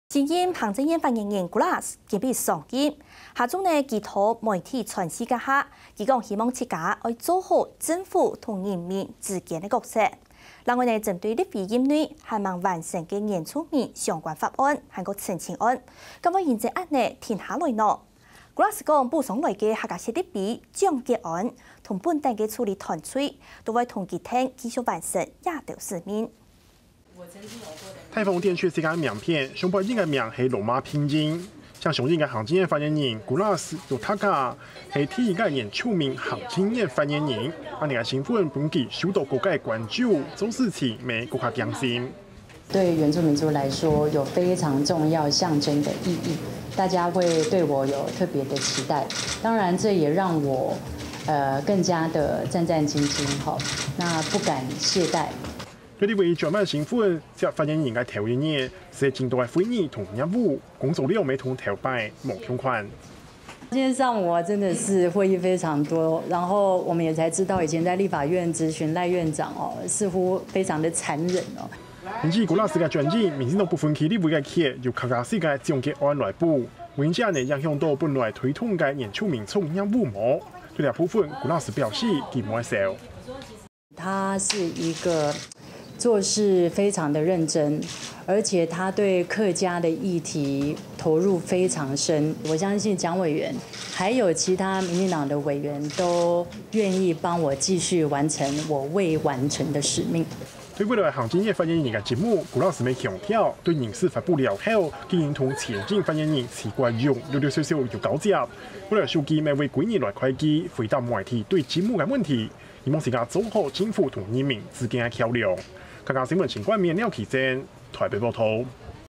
前任行政院发言人 Glass 今被上任，下周呢，寄托媒体全世界下，佢讲希望自家要做好政府同人民之间的角色。另外呢，针对立法院内还未完成嘅原住民相关法案，还个澄清案，咁我现在案呢停下来咯。Glass 讲补上来嘅客家设立比降级案，同本地嘅处理团队都会同佢聽繼續完成亞條使命。 太豐電視世界名片，上半日嘅名係羅馬拼音，像上日嘅行政院發言人古拉斯有他家係第一個原住民行政院發言人，阿年嘅身份本期受到國家關注，做事情美國家良心。 對原住民族來說，有非常重要象徵的意義，大家會對我有特別的期待。當然，這也讓我更加的戰戰兢兢，哈，那不敢懈怠。 佢哋為專門身份接發言人嘅頭一年，是進度嘅會議同任務，工作量未同頭擺冇相關。 今天上午真的是會議非常多，然後我們也才知道以前在立法院質詢賴院長哦，似乎非常的殘忍哦。 因此，古拉斯嘅專議，民進黨部分區立委嘅企由客家世界終結案來補，原者呢影響到本來推動嘅原住民族任務冇。對呢部分，古拉斯表示佢冇受。 他是一個。 做事非常的認真，而且他對客家的議題投入非常深。我相信蔣委員還有其他民進黨的委員都願意幫我繼續完成我未完成的使命。 對未來行政院發言人嘅節目，古老師咪強調，對人事發布了後，竟然同前任發言人徐國勇少少有交集。未來書記咪為幾年來會議回答媒體對節目嘅問題，希望時間做好政府同人民之間嘅橋梁。客家新聞前關面廖啟正台北報道。